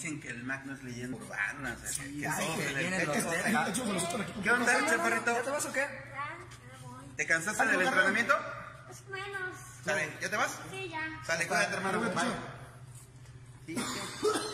dicen que el Mac no es leyenda urbana. O sea, Sí, que ay, todos que en el vienen techo los se- dos. ¿Qué onda, chaparrito? ¿Ya te vas o qué? ¿Te cansaste del entrenamiento? Es menos. Sale, ¿ya te vas? Sí, ya. Sale, cuídate, hermano. Bye. Sí, sí.